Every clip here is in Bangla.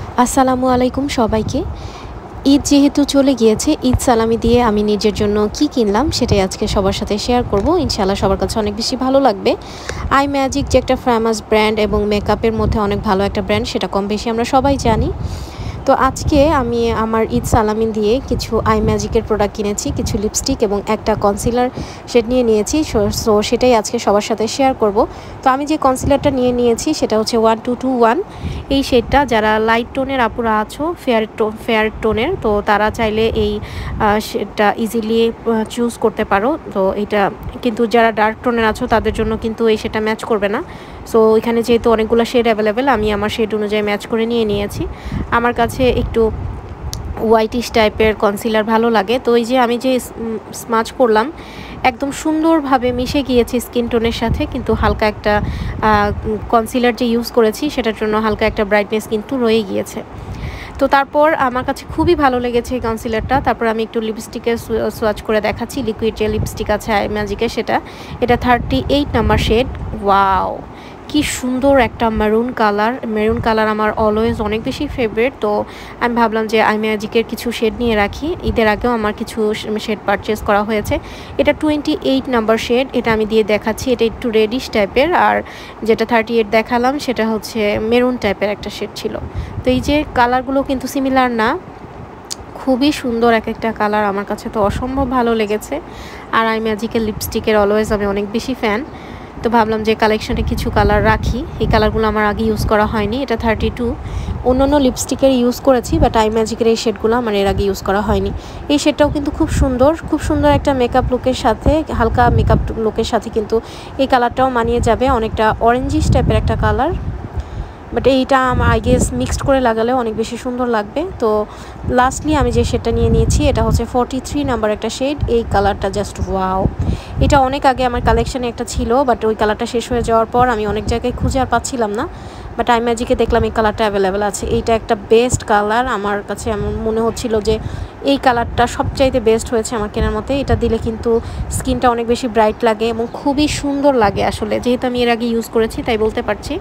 আসসালামু আলাইকুম সবাইকে। ঈদ যেহেতু চলে গিয়েছে, ঈদ সালামি দিয়ে আমি নিজের জন্য কি কিনলাম সেটাই আজকে সবার সাথে শেয়ার করব। ইনশাআল্লাহ সবার কাছে অনেক বেশি ভালো লাগবে। আই ম্যাজিক যে একটা ফেমাস ব্র্যান্ড এবং মেকআপের মধ্যে অনেক ভালো একটা ব্র্যান্ড, সেটা কম বেশি আমরা সবাই জানি। তো আজকে আমি আমার ঈদ সালামি দিয়ে কিছু আই ম্যাজিকের প্রোডাক্ট কিনেছি, কিছু লিপস্টিক এবং একটা কনসিলার শেড নিয়ে নিয়েছি। সো সেটাই আজকে সবার সাথে শেয়ার করব। তো আমি যে কনসিলারটা নিয়েছি সেটা হচ্ছে 1221। এই শেডটা যারা লাইট টোনের আপুরা আছো, ফেয়ার টোনের, তো তারা চাইলে এই শেডটা ইজিলি চুজ করতে পারো। তো এটা কিন্তু যারা ডার্ক টোনের আছো তাদের জন্য কিন্তু এই শেডটা ম্যাচ করবে না। সো এখানে যেহেতু অনেকগুলো শেড অ্যাভেলেবেল, আমি আমার শেড অনুযায়ী ম্যাচ করে নিয়েছি। আমার কাছে একটু হোয়াইটিশ টাইপের কনসিলার ভালো লাগে। তো এই যে আমি যে স্মাচ করলাম, একদম সুন্দরভাবে মিশে গিয়েছে স্কিন টোনের সাথে, কিন্তু হালকা একটা কনসিলার যে ইউজ করেছি সেটার জন্য হালকা একটা ব্রাইটনেস কিন্তু রয়ে গিয়েছে। তো তারপর আমার কাছে খুবই ভালো লেগেছে এই কনসিলারটা। তারপর আমি একটু লিপস্টিকের সোয়াচ করে দেখাচ্ছি। লিকুইড যে লিপস্টিক আছে আই ম্যাজিকের, এটা 38 নাম্বার শেড। ওয়াও, কি সুন্দর একটা মেরুন কালার আমার অলওয়েজ অনেক বেশি ফেভারিট। তো আমি ভাবলাম যে আই ম্যাজিকের কিছু শেড নিয়ে রাখি। ঈদের আগেও আমার কিছু শেড পারচেস করা হয়েছে। এটা 28 নাম্বার শেড, এটা আমি দিয়ে দেখাচ্ছি। এটা একটু রেডিশ টাইপের, আর যেটা 38 দেখালাম সেটা হচ্ছে মেরুন টাইপের একটা শেড ছিল। তো এই যে কালারগুলো কিন্তু সিমিলার না, খুবই সুন্দর এক একটা কালার, আমার কাছে তো অসম্ভব ভালো লেগেছে। আর আই ম্যাজিকের লিপস্টিকের অলওয়েজ আমি অনেক বেশি ফ্যান। তো ভাবলাম যে কালেকশনে কিছু কালার রাখি। এই কালারগুলো আমার আগে ইউজ করা হয়নি। এটা 32। অন্য লিপস্টিকের ইউজ করেছি, বাট আই ম্যাজিকের এই শেডগুলো আমার এর আগে ইউজ করা হয়নি। এই শেডটাও কিন্তু খুব সুন্দর একটা মেকআপ লুকের সাথে, হালকা মেকআপ লুকের সাথে কিন্তু এই কালারটাও মানিয়ে যাবে। অনেকটা অরেঞ্জিশ টাইপের একটা কালার, বাট এইটা আমার আই গেস মিক্সড করে লাগালেও অনেক বেশি সুন্দর লাগবে। তো লাস্টলি আমি যে শেডটা নিয়েছি এটা হচ্ছে 43 নাম্বার একটা শেড। এই কালারটা জাস্ট ওয়াও। এটা অনেক আগে আমার কালেকশানে একটা ছিল, বাট ওই কালারটা শেষ হয়ে যাওয়ার পর আমি অনেক জায়গায় খুঁজে আর পাচ্ছিলাম না, বাট আই ম্যাজিকে দেখলাম এই কালারটা অ্যাভেলেবেল আছে। এইটা একটা বেস্ট কালার, আমার কাছে এমন মনে হচ্ছিল যে এই কালারটা সবচাইতে বেস্ট হয়েছে আমার কেনার মতে। এটা দিলে কিন্তু স্কিনটা অনেক বেশি ব্রাইট লাগে এবং খুবই সুন্দর লাগে আসলে, যেহেতু আমি এর আগে ইউজ করেছি তাই বলতে পারছি।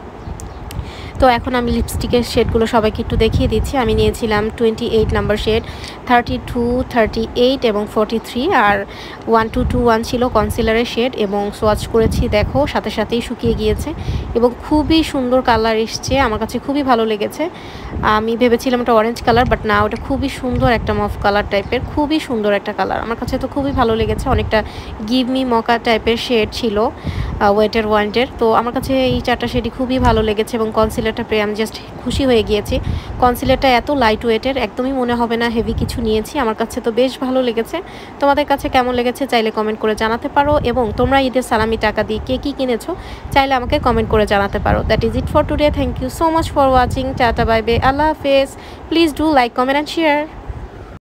তো এখন আমি লিপস্টিকের শেডগুলো সবাইকে একটু দেখিয়ে দিচ্ছি। আমি নিয়েছিলাম 28 নাম্বার শেড, 32, 38 এবং 43, আর 1221 ছিল কনসিলারের শেড, এবং সোয়াচ করেছি, দেখো সাথেই শুকিয়ে গিয়েছে এবং খুবই সুন্দর কালার এসছে। আমার কাছে খুবই ভালো লেগেছে। আমি ভেবেছিলাম এটা অরেঞ্জ কালার, বাট না, ওটা খুবই সুন্দর একটা মফ কালার টাইপের, খুবই সুন্দর একটা কালার। আমার কাছে তো খুবই ভালো লেগেছে। অনেকটা গিভ মি মকা টাইপের শেড ছিল, ওয়েটের ওয়ান্টের। তো আমার কাছে এই চারটা শেডই খুবই ভালো লেগেছে এবং কনসিলারটা পেয়ে আমি জাস্ট খুশি হয়ে গিয়েছি। কনসিলারটা এত লাইট ওয়েটের, একদমই মনে হবে না হেভি কিছু নিয়েছি। আমার কাছে তো বেশ ভালো লেগেছে। তোমাদের কাছে কেমন লেগেছে চাইলে কমেন্ট করে জানাতে পারো, এবং তোমরা ঈদের সালামি টাকা দিয়ে কে কী কিনেছো চাইলে আমাকে কমেন্ট করে জানাতে পারো। That is it for today. Thank you so much for watching. Tata, bye bye, আল্লাহ হাফেজ। Please do like, comment and share.